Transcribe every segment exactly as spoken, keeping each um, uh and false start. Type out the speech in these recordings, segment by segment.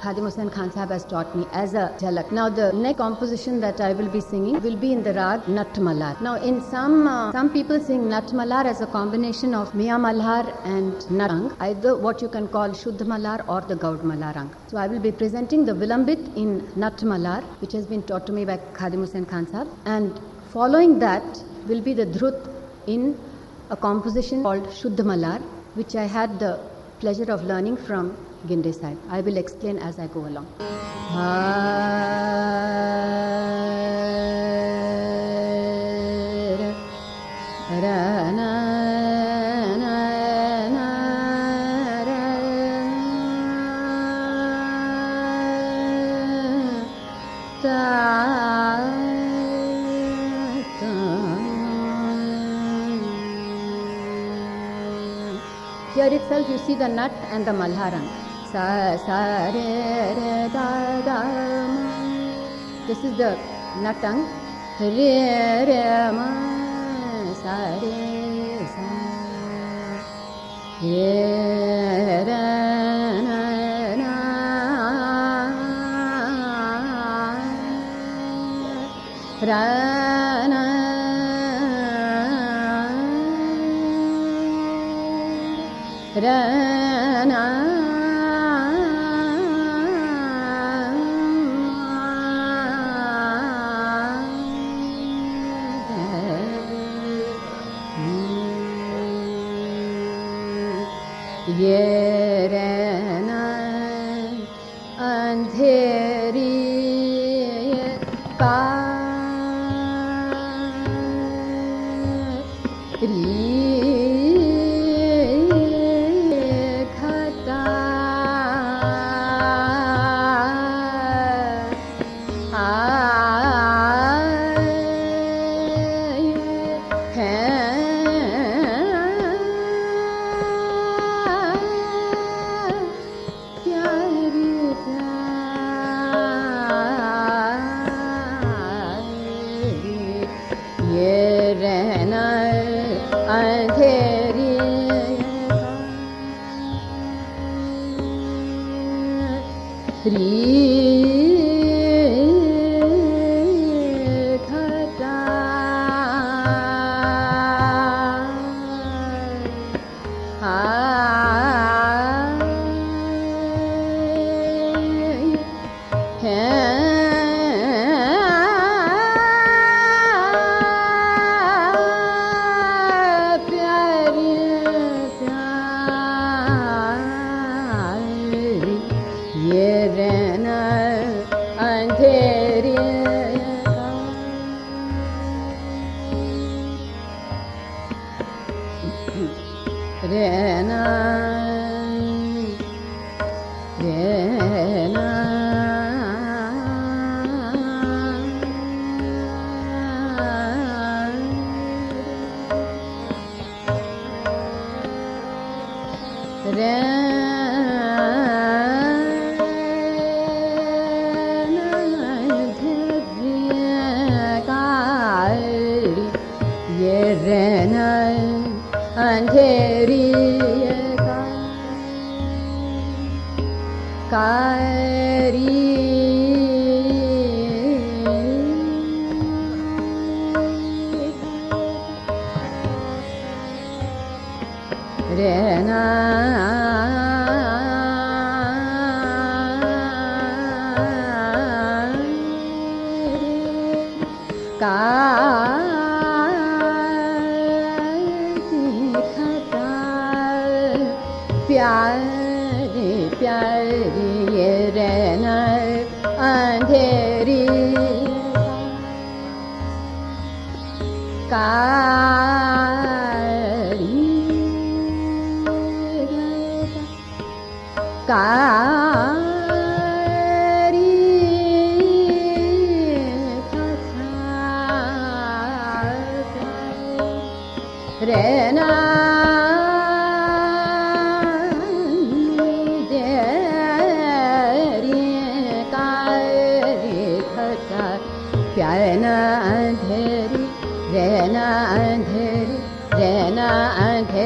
Khadim Hussain Khan Sahab has taught me as a jhalak. Now the next composition that I will be singing will be in the rag Nat Malar. Now in some uh, some people sing Nat Malar as a combination of Miya Malhar and Narang, either what you can call Shuddh Malar or the Gaud Malarang. So I will be presenting the Vilambit in Nat Malar, which has been taught to me by Khadim Hussain Khan Sahab, and following that will be the Dhrut in a composition called Shuddh Malar, which I had the pleasure of learning from Ginde Sahib. I will explain as I go along. Here itself you see the Nat and the Malharang. Sa, sa, re, re, da, da, ma. This is the Natang. Re, re, ma, sa, re, sa. Re, re, na, na. Ra, na. Ra, na. Ye rehna andheri ka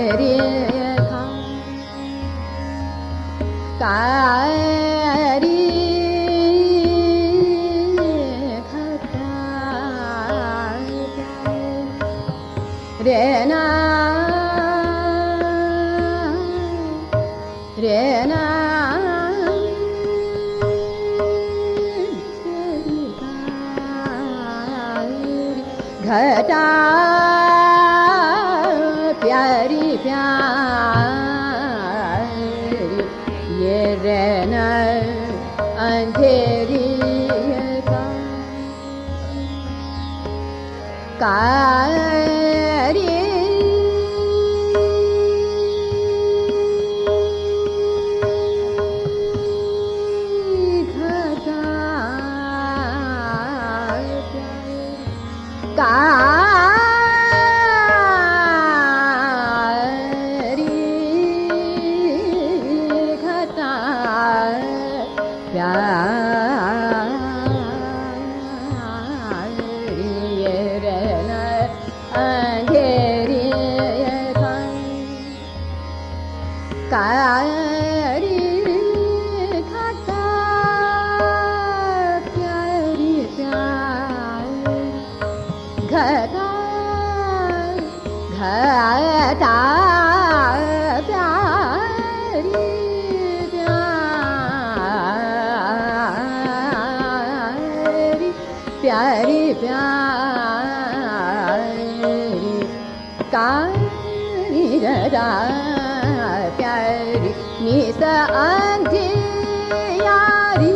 Kari अंधेरी कारी घटा कारी घटा कारी घटा प्यारी प्यारी घटा घटा प्यारी प्यारी प्यारी प्यारी कारी घटा प्यारी निस अंधियारी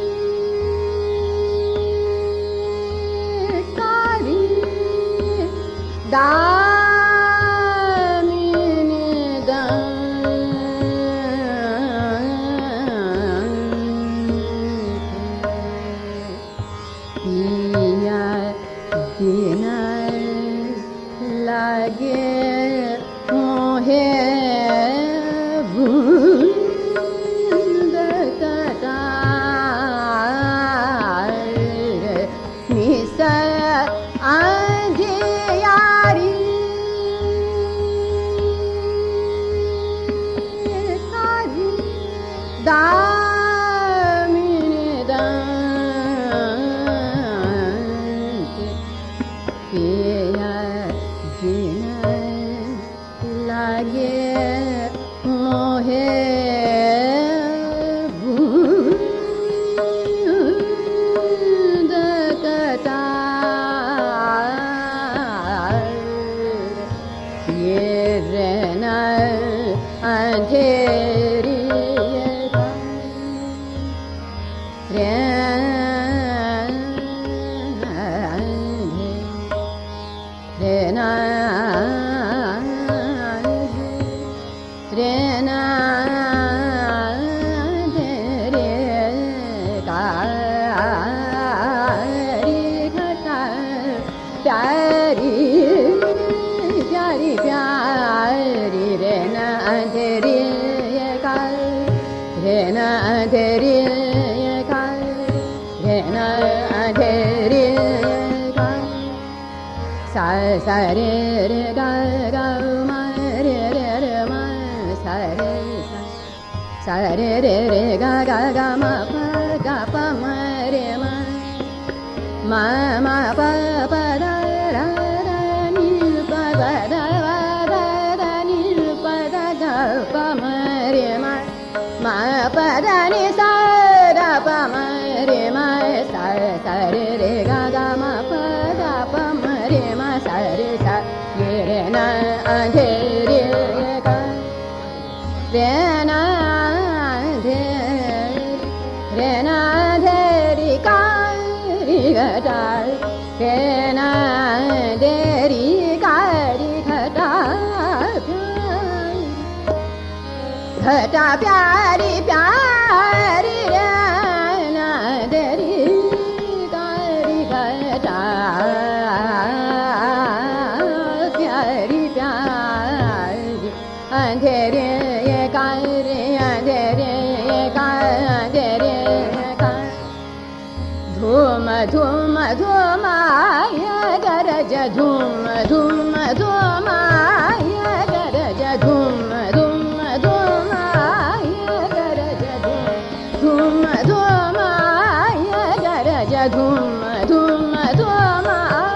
कारी दामिनी पिया बिना लागे मोहे दामिनी दंत पिया बिना लागे मोहे बूंद कतार ये रहना अंधेरी Rena, Rena, Re, Kari, Khata, Pyari, Pyari, Pyari, Rena, Re, Kari, Rena, Re, Kari, Rena, Re. Sa sa re re ga ga ma re re re ma sa re sa sa re re re ga ga ga ma pa ga pa ma re ma ma ma pa pa da ra ra ni pa pa da va da da ni pa da ga pa ma re ma ma pa da ni sa da pa ma re ma sa sa re re ga ga ma pa da pa ma re ma sa re sa ye re na अंधेरी का re na अंधेरी re na अंधेरी का ri घटा re na अंधेरी का ri घटा घटा प्यारी प्यारी रे ना अंधेरी का ri घटा अंधेरे ये कारे अंधेरे ये अंधेरे धूम धूम धूम ये गरज धूम धूम धूम ये गरज धूम धूम धूम ये गरज धूम धूम ये गरज धूम धूम धूम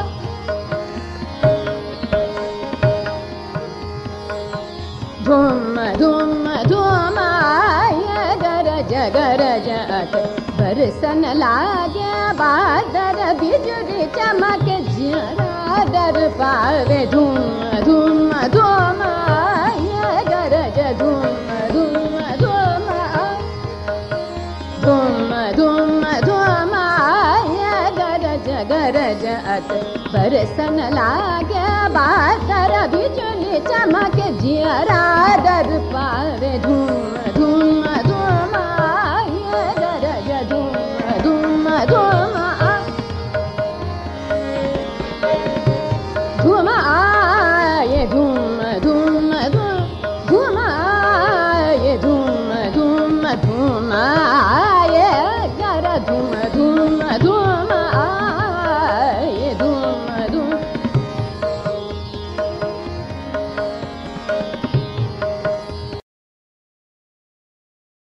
धूम धूम धूम ये गरज गरज बरसन लागे बादल बिजली चमक जरा डर पावे धूम धूम धूम ये गरज धूम धूम धूम धूम धूम गरजत बरसन लागे बातर बिजुली चमक जियरा दर पावे धूम